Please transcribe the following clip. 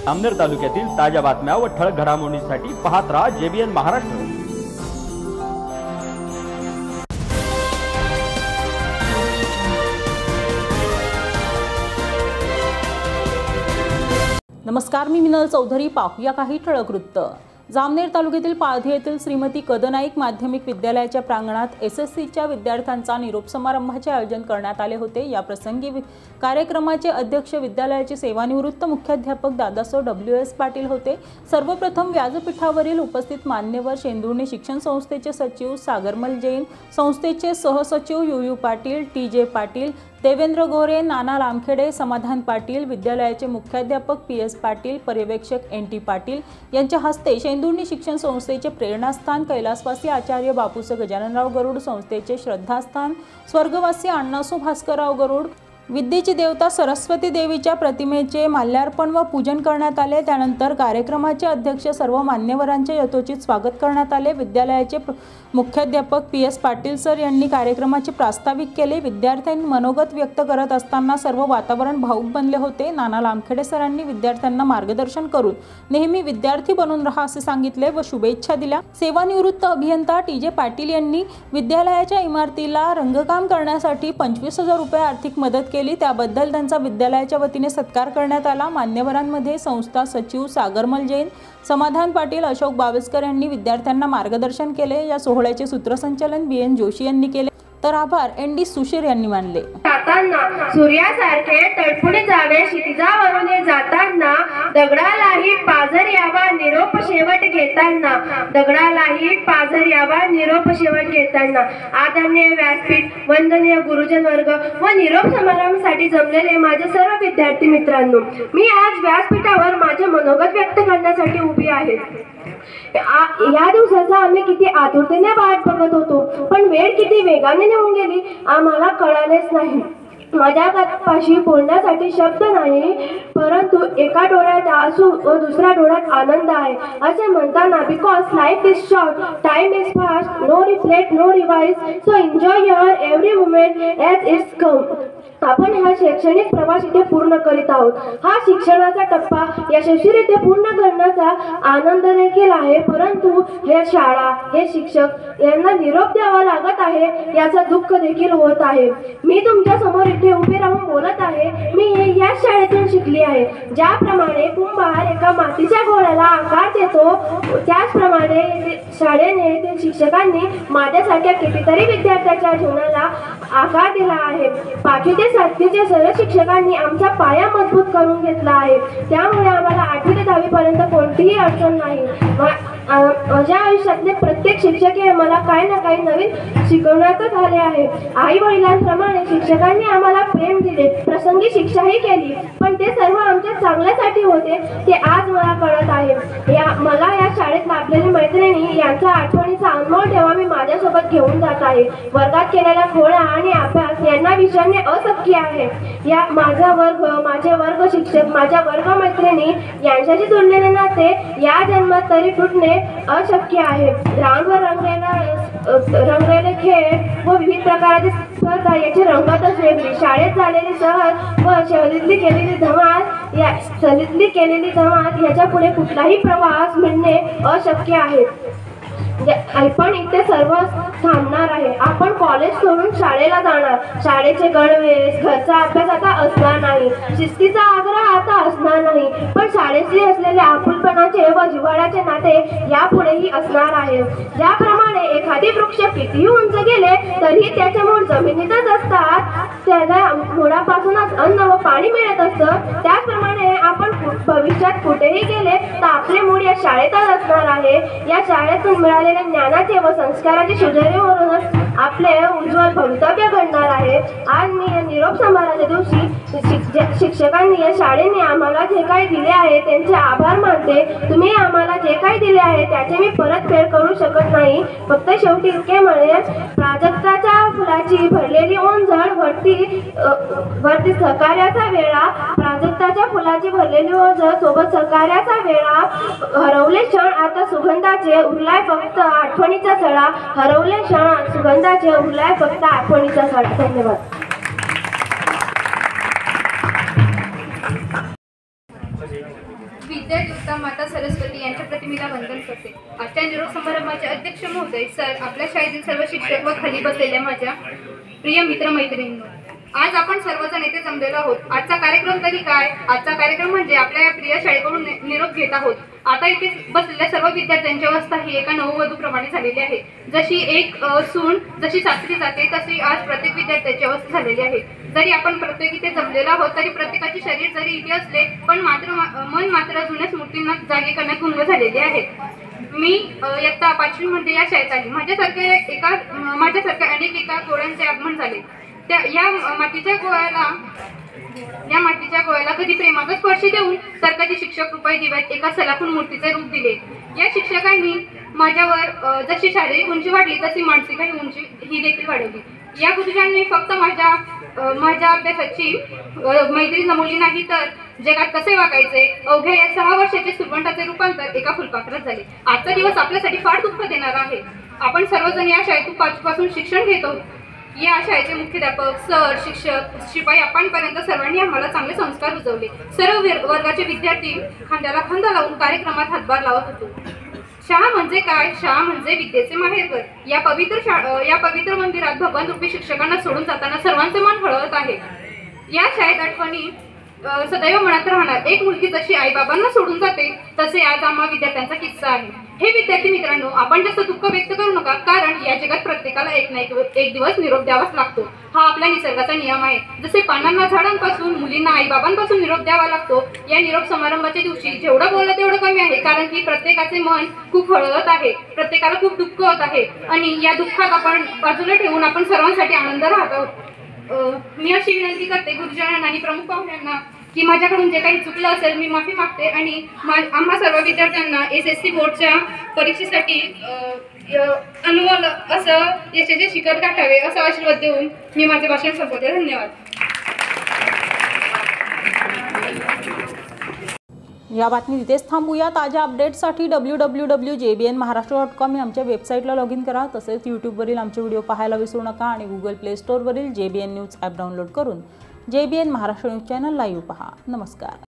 जामनेर तालुक्यातील ताज्या बातम्या व ठळक घडामोडींसाठी पाहत राहा JBN महाराष्ट्र। नमस्कार, मी मिनल चौधरी। पाहूया काही ठळक वृत्त। जामनेर तालुक्यातील पाळधी येथील श्रीमती कदनाईक माध्यमिक विद्यालयाच्या प्रांगणात SSCच्या विद्यार्थ्यांचा निरोप समारंभाचे आयोजन करण्यात आले होते। या प्रसंगी कार्यक्रमाचे अध्यक्ष विद्यालयाचे सेवानिवृत्त मुख्याध्यापक दादासाहेब WS पाटील होते। सर्वप्रथम व्यासपीठावरील उपस्थित मान्यवर शेंदुर्णी शिक्षण संस्थेचे सचिव सागरमल जैन, संस्थेचे सहसचिव UU पाटील, TJ पाटील, देवेंद्र गोरे, नाना लामखेडे, समाधान पाटील, विद्यालयाचे मुख्याध्यापक PS पाटील, पर्यवेक्षक NT पाटील यांच्या हस्ते शेंदुर्णी शिक्षण संस्थेचे प्रेरणास्थान कैलासवासी आचार्य बापूस गजाननराव गरुड, संस्थेचे श्रद्धास्थान स्वर्गवासी अण्णासो भास्करराव गरुड, विद्येची देवता सरस्वती देवीच्या प्रतिमेचे माल्यार्पण व पूजन करण्यात आले। त्यानंतर कार्यक्रमाचे अध्यक्ष सर्व मान्यवरांचे यथोचित स्वागत करण्यात आले। विद्यालयाचे मुख्याध्यापक PS पाटील सर यांनी कार्यक्रमाचे प्रास्ताविक केले। विद्यार्थ्यांनी मनोगत व्यक्त करत असताना सर्व वातावरण भावुक बनले होते। नाना लामखेडे सरांनी विद्यार्थ्यांना मार्गदर्शन करून नेहमी विद्यार्थी बनून राहा असे सांगितले व शुभेच्छा दिल्या। सेवानिवृत्त अभियंता TJ पाटील यांनी विद्यालयाच्या इमारतीला रंगकाम करण्यासाठी 25,000 रुपये आर्थिक मदत केली, त्याबद्दल त्यांचा विद्यालयाच्या वतीने सत्कार करण्यात आला। मान्यवरांमध्ये संस्था सचिव सागरमल जैन, समाधान पाटील, अशोक बावेस्कर यांनी विद्यार्थ्यांना मार्गदर्शन केले। या सोहळ्याचे सूत्रसंचालन BN जोशी यांनी केले, तर आभार ND सुशीर यांनी मानले। जाताना सूर्यासारखे तळपुणे जावे, क्षितिजावरून जाताना दगडालाही पाझर यावा निरोप शेवट घेताना, दगडालाही पाझर यावा निरोप शेवट घेताना। आदरणीय व्यासपीठ, वंदनीय गुरुजन वर्ग व निरोप समारंभासाठी जमलेले माझे सर्व विद्यार्थी मित्रांनो, मी आज व्यासपीठावर माझे मनोगत व्यक्त करण्यासाठी उभी आहे। या दिवसाचा आम्ही किती आतुरतेने वाट बघत होतो, पण वेळ किती वेगाने निघून गेली आम्हाला कळालेच नाही। माझ्या पाशी बोलण्यासाठी शब्द नाही, परंतु एका डोळ्यात आसू व दुसऱ्या डोळ्यात आनंद आहे असे म्हणताना, because life is short, time is fast, no reflect, no revise, so enjoy your every moment as it's come. आपण हा शैक्षणिक प्रवास इथे पूर्ण करीत आहोत। हा शिक्षणाचा टप्पा यशस्वीरित्या पूर्ण करण्याचा आनंद देखील आहे, परंतु हे शाळा, हे शिक्षक यांना निरोप द्यावा लागत आहे याचा दुःख देखील होत आहे। मी तुमच्या समोर इथे उभे राहून बोलत आहे, मी या शाळेतून शिकली आहे। ज्याप्रमाणे कुंभार एका मातीच्या गोळ्याला आकार देतो, त्याचप्रमाणे शाळेने, ते शिक्षकांनी माझ्यासारख्या कितीतरी विद्यार्थ्यांच्या जीवनाला आकार दिला आहे। 5वी ते 7वीच्या सर्व शिक्षकांनी आमचा पाया मजबूत करून घेतला आहे, त्यामुळे आम्हाला 8वी ते 10वी पर्यंत कोणतीही अडचण नाही। माझ्या आयुष्यातले प्रत्येक शिक्षक हे मला काही ना काही नवीन शिकवण्यातच आले आहे। आई वडिलांप्रमाणे शिक्षकांनी आम्हाला प्रेम दिले, प्रसंगी शिक्षाही केली, पण ते सर्व आमच्या चांगल्यासाठी होते ते आज मला कळत आहे। मला या शाळेत लाभलेली मैत्रिणी यांच्या आठवणीचा अनमोल ठेवा मी माझ्यासोबत घेऊन जात आहे। वर्गात केलेला खोळा आणि अभ्यास यांना विसरणे अशक्य आहे। या माझा वर्ग, माझे वर्ग शिक्षक, माझ्या वर्ग मैत्रिणी यांच्याशी जोडलेले नाते या जन्मात तरी तुटणे अशक्य आहे। ग्राउंडवर रंगलेले खेळ व विविध प्रकारचे स्पर्धा याची रंगतच वेगळी। शाळेत झालेली सहल व सहलीतली केलेली धमाल याच्या पुढे कुठलाही प्रवास मिळणे अशक्य आहे। पण इथे सर्व थांबणार आहे। आपण कॉलेज सोडून शाळेला जाणार, शाळेचे गणवेश, घरचा अभ्यास आता असणार नाही, शिस्तीचा आग्रह आता असणार नाही, पण शाळेतले असलेले आपुलपणाचे व जिव्हाळ्याचे नाते यापुढेही असणार आहे। ज्याप्रमाणे एखादी वृक्ष कितीही उंच गेले तरीही त्याचे मूळ जमिनीतच असतात, त्याला मुळापासूनच अन्न व पाणी मिळत असतं, त्याचप्रमाणे आपण भविष्यात कुठेही गेले तर आपले मूळ या शाळेतच असणार आहे। या शाळेतून मिळालेल्या ज्ञानाचे व संस्काराचे सुधारणेवरूनच आपले उज्ज्वल भवितव्य घडणार आहे। आज मी या निरोप समारंभाच्या दिवशी शिक्षकांनी, या शाळेने आम्हाला जे काही दिले आहे त्यांचे आभार मानते। तुम्ही आम्हाला जे काही दिले आहे त्याचे मी परतफेड करू शकत नाही, फक्त शेवटी इतके म्हणेन, प्राजक्ताच्या फुलाची भरलेली ओंजळ वरती सहकार्याचा वेळा, प्राजक्ताच्या फुलाची भरलेली ओंजळ सोबत सहकार्याचा वेळा, हरवले क्षण आता सुगंधाचे, उरलाय फक्त आठवणीचा सडा, हरवले क्षण सुगंधाचे, उरलाय फक्त आठवणीचा सडा। धन्यवाद। पिता माता सरस्वती यांच्या प्रतिमेला वंदन करते। आजच्या निरोप समारंभाचे अध्यक्ष महोदय सर, आपल्या शाळेतील सर्व शिक्षक व खाली बसलेल्या माझ्या प्रिय मित्र मैत्रिणींनो, आज आपण सर्वजण येथे जमलेलो आहोत। आजचा कार्यक्रम तरी काय? आजचा कार्यक्रम म्हणजे आपल्या या प्रिय शाळेकडून निरोप घेत आहोत। आता इथे बसलेल्या सर्व विद्यार्थ्यांची अवस्था ही एका नववधूप्रमाणे झालेली आहे। जशी एक सून जशी सासरी जाते तशी आज प्रत्येक विद्यार्थ्याची अवस्था झालेली आहे। जरी आपण प्रत्येक इथे जमलेलो आहोत तरी प्रत्येकाचे शरीर जरी इथे असले पण मन मात्र जुन्या स्मृतींना जागे करण्यात गुंग झालेले आहे। मी इयत्ता 5वी मध्ये या शाळेत आली। माझ्यासारख्या अनेक एका गोळ्यांचे आगमन झाले। या मातीच्या गोळ्याला कधी प्रेमाचा स्पर्श देऊन तर कधी शिक्षक रुपये दिव्यात एका सलाखून मूर्तीचे रूप दिले। या शिक्षकांनी माझ्यावर जशी शारीरिक उंची वाढली तशी मानसिक उंची ही देखील वाढवली। या गुरुजांनी फक्त माझ्या अभ्यासाची मैत्री जमवली नाही तर जगात कसे वागायचे अवघ्या या 6 वर्षाचे सुरवंटाचे रूपांतर एका फुलपाखरात झाले। आजचा दिवस आपल्यासाठी फार दुःख देणारा आहे। आपण सर्वजण या शाळेतून 5वी पासून शिक्षण घेत आहोत। या शाळेचे मुख्याध्यापक, सर, शिक्षक, शिपाई आपणपर्यंत सर्वांनी आम्हाला चांगले संस्कार रुजवले। सर्व वर्गाचे विद्यार्थी खांद्याला खांदा लावून कार्यक्रमात हातभार लावत होतो। शाळा म्हणजे काय? शाळा म्हणजे विद्येचे माहेरघर। या पवित्र मंदिरात भगवान रूपी शिक्षकांना सोडून जाताना सर्वांचे मन हळहळत आहे। या शाळेत आठवणी सदैव मनात राहणार। एक मुलगी जशी आई-बाबांना सोडून जाते तसे आज आम्हा विद्यार्थ्यांचा किस्सा आहे। हे विद्यार्थी मित्रांनो, आपण जास्त दुःख व्यक्त करू नका, कारण या जगात प्रत्येकाला एक ना एक दिवस निरोप द्यावाच लागतो। हा आपल्या निसर्गाचा नियम आहे। जसे पानांना झाडांपासून, मुलींना आई-बाबांपासून निरोप द्यावा लागतो, या निरोप समारंभाच्या दिवशी जेवढं बोललं तेवढं कमी आहे, कारण की प्रत्येकाचे मन खूप हळहळत आहे, प्रत्येकाला खूप दुःख होत आहे आणि या दुःखात आपण बाजूला ठेवून आपण सर्वांसाठी आनंद राहत आहोत। मी अशी विनंती करते गुरुजनांना आणि प्रमुख पाहुण्यांना की माझ्याकडून जे काही चुकलं असेल मी माफी मागते आणि आम्हा सर्व विद्यार्थ्यांना SSC बोर्डच्या परीक्षेसाठी अनुमोल असं यशाचे शिखर गाठावे असं आशीर्वाद देऊन मी माझे भाषण संपवते। धन्यवाद। या बातमी तिथेच थांबूया। ताज्या अपडेट्ससाठी www.jbnmaharashtra.com या आमच्या वेबसाईटला लॉग इन करा। तसेच यूट्यूबवरील आमचे व्हिडिओ पाहायला विसरू नका आणि गुगल प्ले स्टोअरवरील JBN न्यूज ॲप डाउनलोड करून JBN Maharashtra news channel live पहा। नमस्कार।